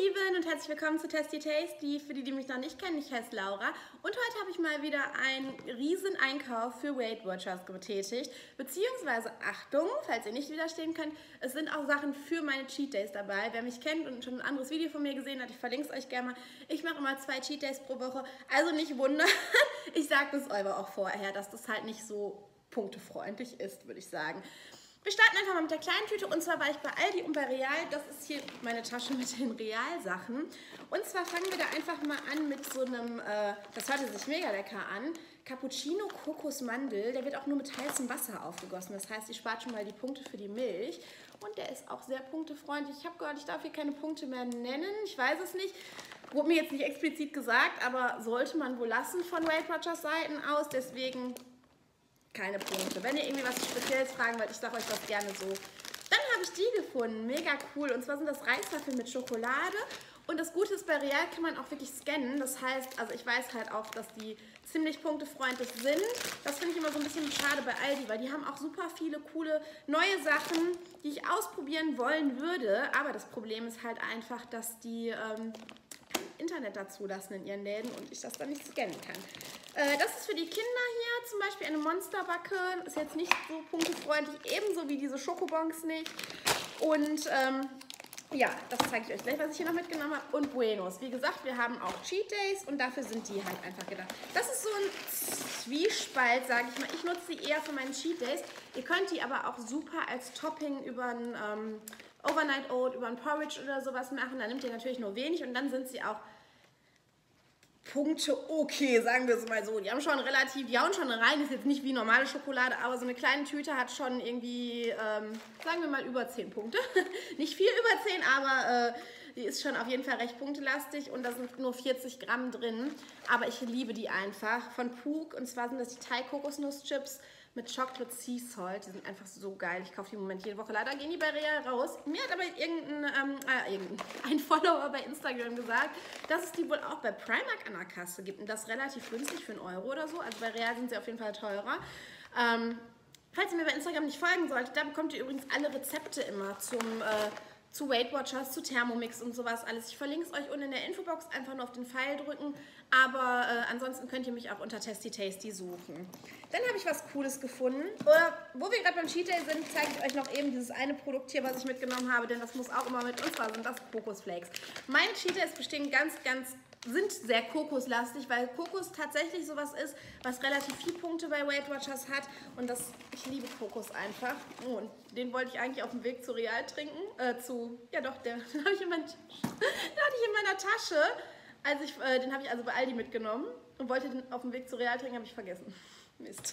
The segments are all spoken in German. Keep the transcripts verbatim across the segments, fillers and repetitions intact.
Lieben und herzlich willkommen zu Tasty Tasty. Für die, die mich noch nicht kennen, ich heiße Laura und heute habe ich mal wieder einen riesen Einkauf für Weight Watchers getätigt. Beziehungsweise, Achtung, falls ihr nicht widerstehen könnt, es sind auch Sachen für meine Cheat Days dabei. Wer mich kennt und schon ein anderes Video von mir gesehen hat, ich verlinke es euch gerne mal. Ich mache immer zwei Cheat Days pro Woche, also nicht wundern. Ich sage das euch auch vorher, dass das halt nicht so punktefreundlich ist, würde ich sagen. Wir starten einfach mal mit der kleinen Tüte und zwar war ich bei Aldi und bei Real. Das ist hier meine Tasche mit den Real-Sachen. Und zwar fangen wir da einfach mal an mit so einem, äh, das hörte sich mega lecker an, Cappuccino Kokosmandel. Der wird auch nur mit heißem Wasser aufgegossen. Das heißt, ihr spart schon mal die Punkte für die Milch. Und der ist auch sehr punktefreundlich. Ich habe gehört, ich darf hier keine Punkte mehr nennen. Ich weiß es nicht. Wurde mir jetzt nicht explizit gesagt, aber sollte man wohl lassen von Weight Watchers Seiten aus. Deswegen keine Punkte. Wenn ihr irgendwie was Spezielles fragen wollt, ich sage euch das gerne so. Dann habe ich die gefunden, mega cool. Und zwar sind das Reiswaffeln mit Schokolade. Und das Gute ist, bei Real kann man auch wirklich scannen. Das heißt, also ich weiß halt auch, dass die ziemlich punktefreundlich sind. Das finde ich immer so ein bisschen schade bei Aldi, weil die haben auch super viele coole neue Sachen, die ich ausprobieren wollen würde. Aber das Problem ist halt einfach, dass die ähm, Internet dazu lassen in ihren Läden und ich das dann nicht scannen kann. Äh, das ist für die Kinder hier, zum Beispiel eine Monsterbacke, ist jetzt nicht so punktefreundlich, ebenso wie diese Schokobons nicht. Und ähm, ja, das zeige ich euch gleich, was ich hier noch mitgenommen habe. Und Buenos. Wie gesagt, wir haben auch Cheat Days und dafür sind die halt einfach gedacht. Das ist so ein Zwiespalt, sage ich mal. Ich nutze sie eher für meine Cheat Days. Ihr könnt die aber auch super als Topping über ein ähm, Overnight Oat, über ein Porridge oder sowas machen. Da nehmt ihr natürlich nur wenig und dann sind sie auch Punkte okay, sagen wir es mal so. Die haben schon relativ, die hauen schon rein, ist jetzt nicht wie normale Schokolade, aber so eine kleine Tüte hat schon irgendwie, ähm, sagen wir mal, über zehn Punkte. Nicht viel über zehn, aber äh, die ist schon auf jeden Fall recht punktelastig und da sind nur vierzig Gramm drin. Aber ich liebe die einfach von Pook und zwar sind das die Thai Kokosnusschips mit Chocolate Sea Salt. Die sind einfach so geil. Ich kaufe die im Moment jede Woche. Leider gehen die bei Real raus. Mir hat aber irgendein, ähm, äh, irgendein ein Follower bei Instagram gesagt, dass es die wohl auch bei Primark an der Kasse gibt. Und das relativ günstig für einen Euro oder so. Also bei Real sind sie auf jeden Fall teurer. Ähm, falls ihr mir bei Instagram nicht folgen solltet, da bekommt ihr übrigens alle Rezepte immer zum äh, zu Weight Watchers, zu Thermomix und sowas alles. Ich verlinke es euch unten in der Infobox, einfach nur auf den Pfeil drücken. Aber äh, ansonsten könnt ihr mich auch unter Tasty Tasty suchen. Dann habe ich was Cooles gefunden. Oder wo wir gerade beim Cheat Day sind, zeige ich euch noch eben dieses eine Produkt hier, was ich mitgenommen habe, denn das muss auch immer mit uns war, sind das Kokosflakes. Meine Cheat Days bestehen ganz, ganz sind sehr kokoslastig, weil Kokos tatsächlich sowas ist, was relativ viele Punkte bei Weight Watchers hat und das, ich liebe Kokos einfach. Oh, und den wollte ich eigentlich auf dem Weg zu Real trinken, äh, zu, ja doch, der, den habe ich, in mein, den hatte ich in meiner Tasche, als ich, äh, den habe ich also bei Aldi mitgenommen und wollte den auf dem Weg zu Real trinken, habe ich vergessen. Mist.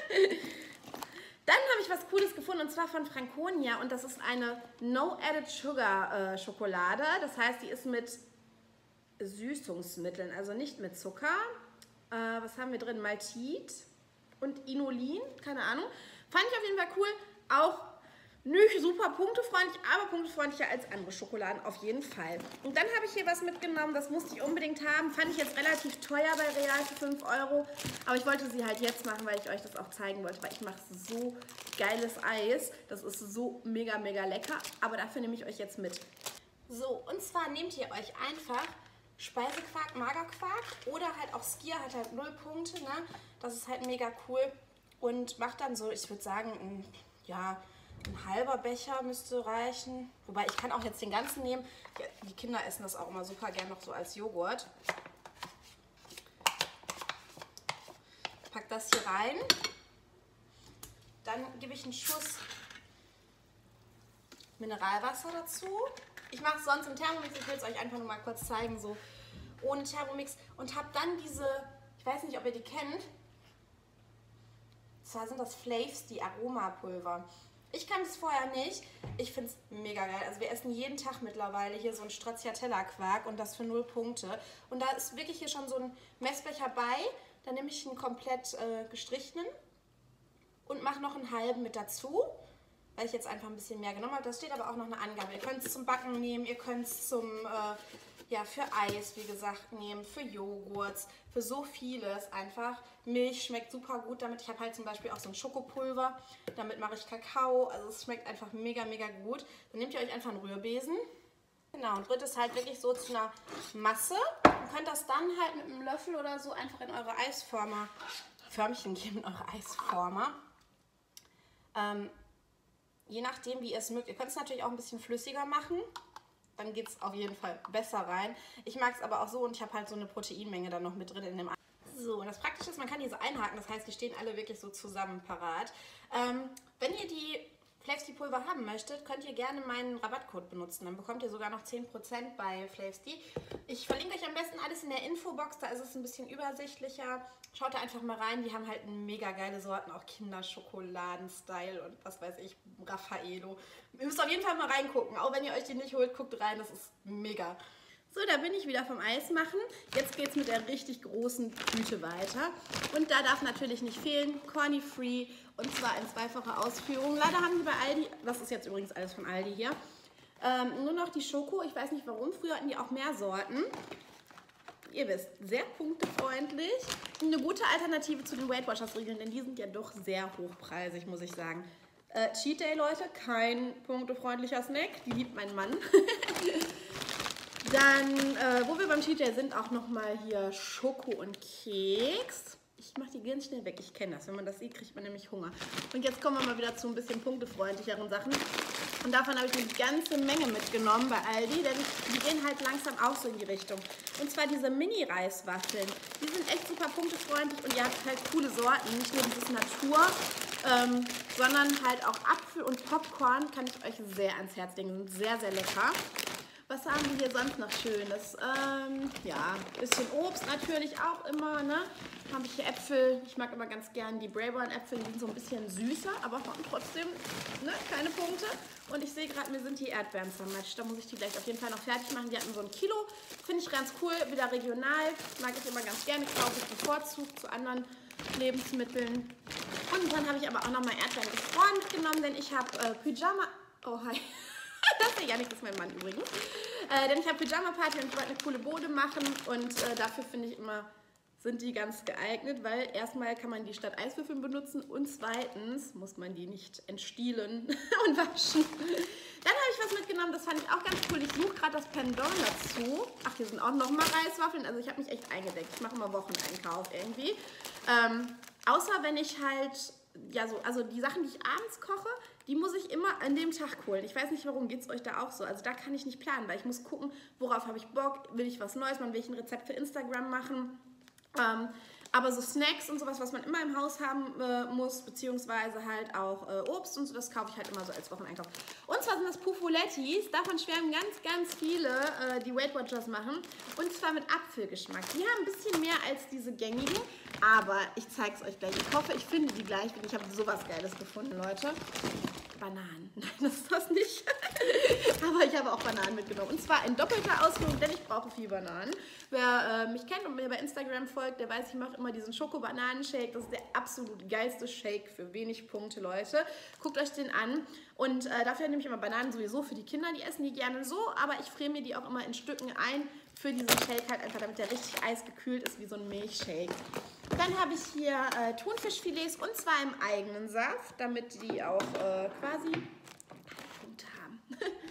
Dann habe ich was Cooles gefunden und zwar von Franconia und das ist eine No Added Sugar äh, Schokolade, das heißt, die ist mit Süßungsmitteln, also nicht mit Zucker. Äh, was haben wir drin? Maltit und Inulin, keine Ahnung. Fand ich auf jeden Fall cool. Auch nicht super punktefreundlich, aber punktefreundlicher als andere Schokoladen auf jeden Fall. Und dann habe ich hier was mitgenommen, das musste ich unbedingt haben. Fand ich jetzt relativ teuer bei Real für fünf Euro. Aber ich wollte sie halt jetzt machen, weil ich euch das auch zeigen wollte, weil ich mache so geiles Eis. Das ist so mega, mega lecker. Aber dafür nehme ich euch jetzt mit. So, und zwar nehmt ihr euch einfach Speisequark, Magerquark oder halt auch Skyr hat halt null Punkte, ne? Das ist halt mega cool und macht dann so, ich würde sagen, ein, ja, ein halber Becher müsste reichen. Wobei ich kann auch jetzt den ganzen nehmen. Die, die Kinder essen das auch immer super gern noch so als Joghurt. Pack das hier rein. Dann gebe ich einen Schuss Mineralwasser dazu. Ich mache es sonst im Thermomix, ich will es euch einfach nur mal kurz zeigen, so ohne Thermomix. Und habe dann diese, ich weiß nicht, ob ihr die kennt, zwar sind das Flaves, die Aromapulver. Ich kannte es vorher nicht, ich finde es mega geil. Also wir essen jeden Tag mittlerweile hier so ein Stracciatella-Quark und das für null Punkte. Und da ist wirklich hier schon so ein Messbecher bei, da nehme ich einen komplett äh, gestrichenen und mache noch einen halben mit dazu, weil ich jetzt einfach ein bisschen mehr genommen habe. Da steht aber auch noch eine Angabe. Ihr könnt es zum Backen nehmen, ihr könnt es zum, äh, ja, für Eis, wie gesagt, nehmen, für Joghurts, für so vieles einfach. Milch schmeckt super gut damit. Ich habe halt zum Beispiel auch so ein Schokopulver. Damit mache ich Kakao. Also es schmeckt einfach mega, mega gut. Dann nehmt ihr euch einfach einen Rührbesen. Genau, und rührt es halt wirklich so zu einer Masse. Ihr könnt das dann halt mit einem Löffel oder so einfach in eure Eisformer, Förmchen geben, in eure Eisformer. Ähm, je nachdem, wie ihr es mögt. Ihr könnt es natürlich auch ein bisschen flüssiger machen. Dann geht es auf jeden Fall besser rein. Ich mag es aber auch so und ich habe halt so eine Proteinmenge dann noch mit drin in dem Eis. So, und das Praktische ist, man kann die so einhaken, das heißt, die stehen alle wirklich so zusammen parat. Ähm, wenn ihr die Flavsty-Pulver haben möchtet, könnt ihr gerne meinen Rabattcode benutzen. Dann bekommt ihr sogar noch zehn Prozent bei Flavsty. Ich verlinke euch am besten alles in der Infobox, da ist es ein bisschen übersichtlicher. Schaut da einfach mal rein, die haben halt mega geile Sorten, auch Kinderschokoladen-Style und was weiß ich, Raffaello. Ihr müsst auf jeden Fall mal reingucken, auch wenn ihr euch die nicht holt, guckt rein, das ist mega. So, da bin ich wieder vom Eis machen. Jetzt geht es mit der richtig großen Tüte weiter. Und da darf natürlich nicht fehlen, Corny Free und zwar in zweifacher Ausführung. Leider haben die bei Aldi, das ist jetzt übrigens alles von Aldi hier, ähm, nur noch die Schoko. Ich weiß nicht warum, früher hatten die auch mehr Sorten. Ihr wisst, sehr punktefreundlich. Eine gute Alternative zu den Weight Watchers Riegeln, denn die sind ja doch sehr hochpreisig, muss ich sagen. Äh, Cheat Day, Leute, kein punktefreundlicher Snack. Die liebt mein Mann. Dann, äh, wo wir beim Cheat Day sind, auch nochmal hier Schoko und Keks. Ich mache die ganz schnell weg, ich kenne das. Wenn man das sieht, kriegt man nämlich Hunger. Und jetzt kommen wir mal wieder zu ein bisschen punktefreundlicheren Sachen. Und davon habe ich eine ganze Menge mitgenommen bei Aldi, denn die gehen halt langsam auch so in die Richtung. Und zwar diese Mini-Reiswaffeln. Die sind echt super punktefreundlich und ihr habt halt coole Sorten. Nicht nur dieses Natur, ähm, sondern halt auch Apfel und Popcorn kann ich euch sehr ans Herz legen. Sind sehr, sehr lecker. Was haben wir hier sonst noch Schönes? Ähm, ja, ein bisschen Obst natürlich auch immer, ne? Habe ich hier Äpfel. Ich mag immer ganz gern die Braeburn-Äpfel. Die sind so ein bisschen süßer, aber trotzdem, ne, keine Punkte. Und ich sehe gerade, mir sind die Erdbeeren zermatscht. Da muss ich die gleich auf jeden Fall noch fertig machen. Die hatten so ein Kilo. Finde ich ganz cool. Wieder regional. Mag ich immer ganz gerne. Kaufe ich bevorzugt zu anderen Lebensmitteln. Und dann habe ich aber auch nochmal Erdbeeren gefroren mitgenommen, denn ich habe äh, Pyjama... Oh, hi. Das ist ja Janik, das ist mein Mann übrigens. Äh, denn ich habe Pyjama-Party und ich wollte eine coole Bode machen und äh, dafür finde ich immer, sind die ganz geeignet, weil erstmal kann man die statt Eiswürfeln benutzen und zweitens muss man die nicht entstielen und waschen. Dann habe ich was mitgenommen, das fand ich auch ganz cool. Ich suche gerade das Pendant dazu. Ach, hier sind auch nochmal Reiswaffeln. Also ich habe mich echt eingedeckt. Ich mache immer Wocheneinkauf irgendwie. Ähm, außer wenn ich halt, ja so, also die Sachen, die ich abends koche, die muss ich immer an dem Tag holen. Ich weiß nicht, warum, geht es euch da auch so? Also da kann ich nicht planen, weil ich muss gucken, worauf habe ich Bock, will ich was Neues machen, will ich ein Rezept für Instagram machen. Ähm, aber so Snacks und sowas, was man immer im Haus haben äh, muss, beziehungsweise halt auch äh, Obst und so, das kaufe ich halt immer so als Wocheneinkauf. Und zwar sind das Puffulettis, davon schwärmen ganz, ganz viele, äh, die Weight Watchers machen. Und zwar mit Apfelgeschmack. Die haben ein bisschen mehr als diese gängigen, aber ich zeige es euch gleich. Ich hoffe, ich finde die gleich, denn ich habe sowas Geiles gefunden, Leute. Bananen. Nein, das ist das nicht. Aber ich habe auch Bananen mitgenommen. Und zwar in doppelter Ausführung, denn ich brauche viel Bananen. Wer äh, mich kennt und mir bei Instagram folgt, der weiß, ich mache immer diesen Schoko-Bananen-Shake. Das ist der absolut geilste Shake für wenig Punkte, Leute. Guckt euch den an. Und äh, dafür nehme ich immer Bananen sowieso für die Kinder. Die essen die gerne so, aber ich friere mir die auch immer in Stücken ein für diesen Shake halt einfach, damit der richtig eisgekühlt ist wie so ein Milchshake. Dann habe ich hier äh, Thunfischfilets und zwar im eigenen Saft, damit die auch äh, quasi Punkte haben.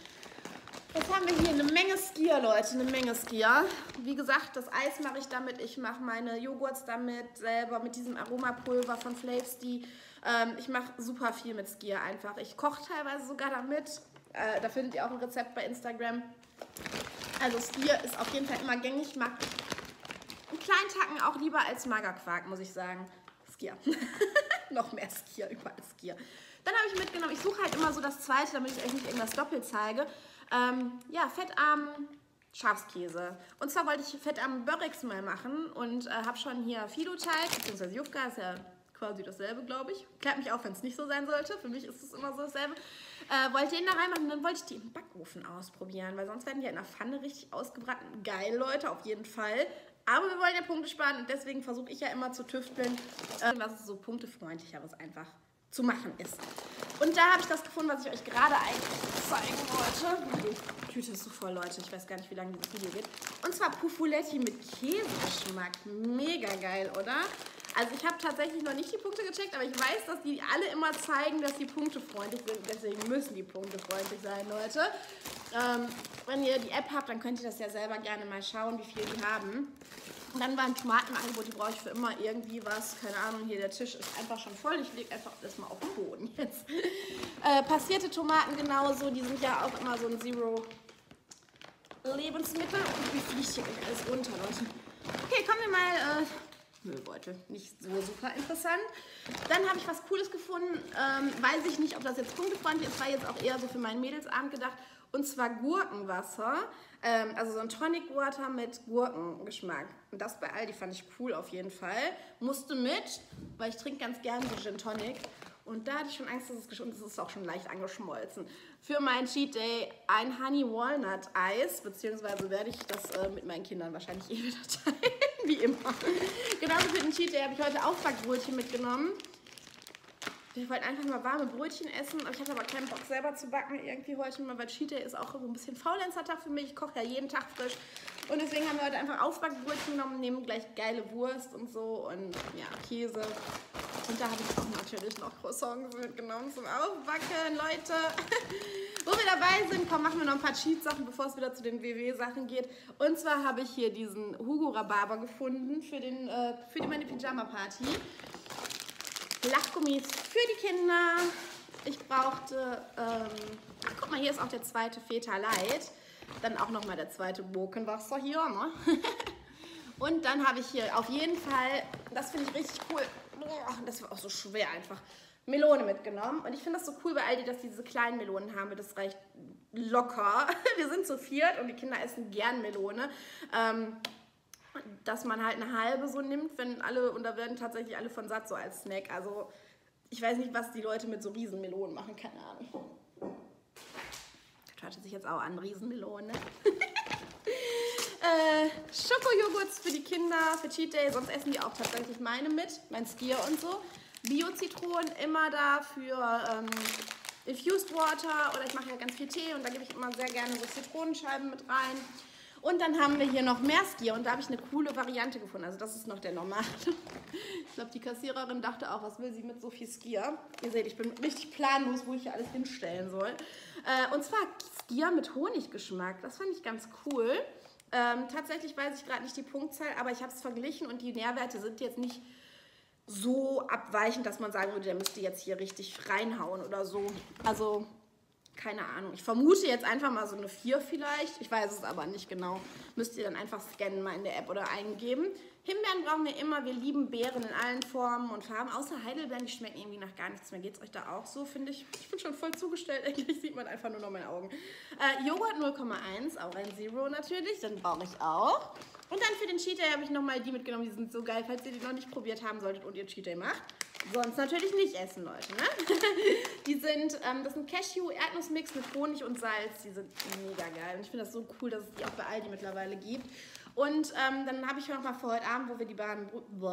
Jetzt haben wir hier eine Menge Skier, Leute, eine Menge Skier. Wie gesagt, das Eis mache ich damit, ich mache meine Joghurts damit selber, mit diesem Aromapulver von Flavsty. Ähm, ich mache super viel mit Skier einfach. Ich koche teilweise sogar damit. Äh, da findet ihr auch ein Rezept bei Instagram. Also Skier ist auf jeden Fall immer gängig. Ich mag einen kleinen Tacken auch lieber als Magerquark, muss ich sagen. Skier. Noch mehr Skier, überall Skier. Dann habe ich mitgenommen, ich suche halt immer so das zweite, damit ich euch nicht irgendwas doppelt zeige. Ähm, ja, fettarmen Schafskäse. Und zwar wollte ich fettarmen Börrix mal machen und äh, habe schon hier Fido-Teig, beziehungsweise Jufka, ist ja quasi dasselbe, glaube ich. Klärt mich auf, wenn es nicht so sein sollte. Für mich ist es immer so dasselbe. Äh, wollte den da reinmachen und dann wollte ich die im Backofen ausprobieren, weil sonst werden die in der Pfanne richtig ausgebraten. Geil, Leute, auf jeden Fall. Aber wir wollen ja Punkte sparen und deswegen versuche ich ja immer zu tüfteln, äh, was so punktefreundlicheres einfach zu machen ist. Und da habe ich das gefunden, was ich euch gerade eigentlich zeigen wollte. Die Tüte ist so voll, Leute. Ich weiß gar nicht, wie lange dieses Video geht. Und zwar Puffuletti mit Käsegeschmack. Mega geil, oder? Also ich habe tatsächlich noch nicht die Punkte gecheckt, aber ich weiß, dass die alle immer zeigen, dass die punktefreundlich sind. Deswegen müssen die punktefreundlich sein, Leute. Ähm, wenn ihr die App habt, dann könnt ihr das ja selber gerne mal schauen, wie viel die haben. Und dann waren Tomaten im Angebot, die brauche ich für immer irgendwie was. Keine Ahnung, hier der Tisch ist einfach schon voll. Ich lege einfach das mal auf den Boden jetzt. Äh, passierte Tomaten genauso, die sind ja auch immer so ein Zero-Lebensmittel. Und wie fliegt hier gleich alles runter, Leute. Okay, kommen wir mal... Äh, Müllbeutel, nicht so super interessant. Dann habe ich was Cooles gefunden. Ähm, weiß ich nicht, ob das jetzt punktefreundlich ist. War jetzt auch eher so für meinen Mädelsabend gedacht. Und zwar Gurkenwasser. Ähm, also so ein Tonic Water mit Gurkengeschmack. Und das bei Aldi fand ich cool auf jeden Fall. Musste mit, weil ich trinke ganz gerne so Gin Tonic. Und da hatte ich schon Angst, dass es geschmolzen ist. Es ist auch schon leicht angeschmolzen. Für meinen Cheat Day ein Honey Walnut Eis. Beziehungsweise werde ich das äh, mit meinen Kindern wahrscheinlich eh wieder teilen. Wie immer. Genauso für den Cheat Day habe ich heute Aufbackbrötchen mitgenommen. Wir wollten einfach mal warme Brötchen essen. Ich hatte aber keinen Bock selber zu backen irgendwie heute mal, weil Cheat Day ist auch so ein bisschen Faulenzer-Tag für mich. Ich koche ja jeden Tag frisch. Und deswegen haben wir heute einfach Aufbackbrötchen genommen, nehmen gleich geile Wurst und so und ja, Käse. Und da habe ich auch natürlich noch Croissants mitgenommen zum Aufbacken, Leute. Wo wir dabei sind, komm, machen wir noch ein paar Cheat-Sachen, bevor es wieder zu den W W-Sachen geht. Und zwar habe ich hier diesen Hugo Rhabarber gefunden für, den, äh, für die, meine Pyjama-Party. Lachgummis für die Kinder. Ich brauchte, ähm, ach, guck mal, hier ist auch der zweite Feta Light. Dann auch nochmal der zweite Gurkenwasser hier, ne? Und dann habe ich hier auf jeden Fall, das finde ich richtig cool, das war auch so schwer einfach, Melone mitgenommen. Und ich finde das so cool bei Aldi, dass die diese kleinen Melonen haben. Das reicht locker. Wir sind zu viert und die Kinder essen gern Melone. Ähm, dass man halt eine halbe so nimmt, wenn alle, und da werden tatsächlich alle von satt so als Snack. Also ich weiß nicht, was die Leute mit so Riesenmelonen machen, keine Ahnung. Das hört sich jetzt auch an, Riesenmelone. äh, Schokojoghurts für die Kinder, für Cheat Day, sonst essen die auch tatsächlich meine mit, mein Skier und so. Bio-Zitronen immer da für ähm, Infused Water oder ich mache ja ganz viel Tee und da gebe ich immer sehr gerne so Zitronenscheiben mit rein. Und dann haben wir hier noch mehr Skier und da habe ich eine coole Variante gefunden. Also das ist noch der normale. Ich glaube, die Kassiererin dachte auch, was will sie mit so viel Skier? Ihr seht, ich bin richtig planlos, wo ich hier alles hinstellen soll. Äh, und zwar Skier mit Honiggeschmack. Das fand ich ganz cool. Ähm, tatsächlich weiß ich gerade nicht die Punktzahl, aber ich habe es verglichen und die Nährwerte sind jetzt nicht so abweichend, dass man sagen würde, der müsste jetzt hier richtig reinhauen oder so. Also... keine Ahnung. Ich vermute jetzt einfach mal so eine vier vielleicht. Ich weiß es aber nicht genau. Müsst ihr dann einfach scannen mal in der App oder eingeben. Himbeeren brauchen wir immer. Wir lieben Beeren in allen Formen und Farben. Außer Heidelbeeren, die schmecken irgendwie nach gar nichts mehr. Geht es euch da auch so, finde ich? Ich bin schon voll zugestellt. Eigentlich sieht man einfach nur noch meine Augen. Äh, Joghurt null Komma eins, auch ein Zero natürlich. Den brauche ich auch. Und dann für den Cheat Day habe ich nochmal die mitgenommen. Die sind so geil, falls ihr die noch nicht probiert haben solltet und ihr Cheat Day macht. Sonst natürlich nicht essen, Leute, ne? Die sind, ähm, das sind Cashew-Erdnussmix mit Honig und Salz. Die sind mega geil. Und ich finde das so cool, dass es die auch bei Aldi mittlerweile gibt. Und ähm, dann habe ich noch mal für heute Abend, wo wir die warmen,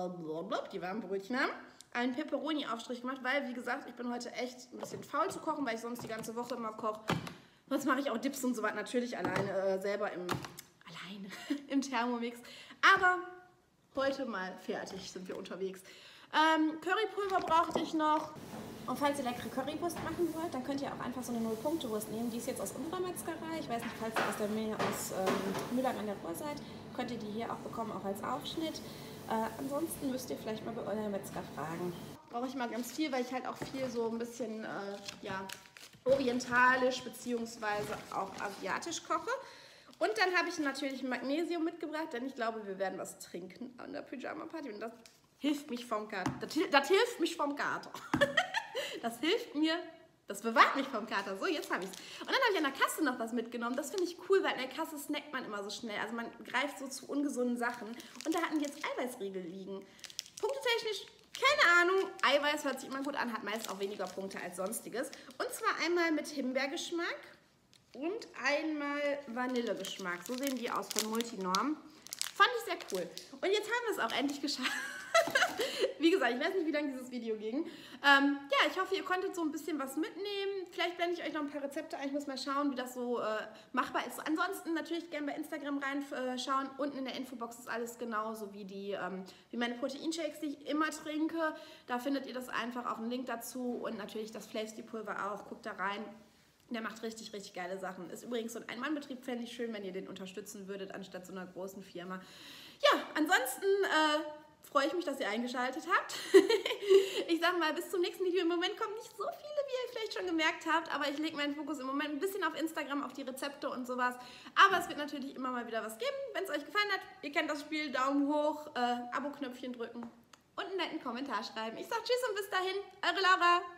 die warmen Brötchen haben, einen Pepperoni-Aufstrich gemacht, weil, wie gesagt, ich bin heute echt ein bisschen faul zu kochen, weil ich sonst die ganze Woche immer koche. Sonst mache ich auch Dips und so was natürlich alleine, äh, selber im, alleine im Thermomix. Aber heute mal fertig sind wir unterwegs. Ähm, Currypulver brauchte ich noch. Und falls ihr leckere Currywurst machen wollt, dann könnt ihr auch einfach so eine Null-Punkte-Wurst nehmen. Die ist jetzt aus unserer Metzgerei. Ich weiß nicht, falls ihr aus der Nähe aus ähm, Mühlern an der Ruhr seid, könnt ihr die hier auch bekommen, auch als Aufschnitt. Äh, ansonsten müsst ihr vielleicht mal bei eurem Metzger fragen. Brauche ich mal ganz viel, weil ich halt auch viel so ein bisschen äh, ja, orientalisch bzw. auch asiatisch koche. Und dann habe ich natürlich Magnesium mitgebracht, denn ich glaube, wir werden was trinken an der Pyjama-Party. Und das hilft mich vom Kater. Das, das hilft mich vom Kater. Das hilft mir, das bewahrt mich vom Kater. So, jetzt habe ich es. Und dann habe ich an der Kasse noch was mitgenommen. Das finde ich cool, weil in der Kasse snackt man immer so schnell. Also man greift so zu ungesunden Sachen. Und da hatten die jetzt Eiweißriegel liegen. Punktetechnisch, keine Ahnung. Eiweiß hört sich immer gut an, hat meist auch weniger Punkte als sonstiges. Und zwar einmal mit Himbeergeschmack und einmal Vanillegeschmack. So sehen die aus von Multinorm. Fand ich sehr cool. Und jetzt haben wir es auch endlich geschafft. Wie gesagt, ich weiß nicht, wie lange dieses Video ging. Ähm, ja, ich hoffe, ihr konntet so ein bisschen was mitnehmen. Vielleicht blende ich euch noch ein paar Rezepte ein. Ich muss mal schauen, wie das so äh, machbar ist. Ansonsten natürlich gerne bei Instagram reinschauen. Äh, Unten in der Infobox ist alles genauso wie, die, ähm, wie meine Proteinshakes, die ich immer trinke. Da findet ihr das einfach, auch einen Link dazu. Und natürlich das Flavesty Pulver auch. Guckt da rein. Der macht richtig, richtig geile Sachen. Ist übrigens so ein Ein-Mann-Betrieb, fände ich schön, wenn ihr den unterstützen würdet, anstatt so einer großen Firma. Ja, ansonsten äh, freue ich mich, dass ihr eingeschaltet habt. Ich sag mal, bis zum nächsten Video. Im Moment kommen nicht so viele, wie ihr vielleicht schon gemerkt habt, aber ich lege meinen Fokus im Moment ein bisschen auf Instagram, auf die Rezepte und sowas. Aber es wird natürlich immer mal wieder was geben. Wenn es euch gefallen hat, ihr kennt das Spiel, Daumen hoch, äh, Abo-Knöpfchen drücken und einen netten Kommentar schreiben. Ich sag Tschüss und bis dahin, eure Laura.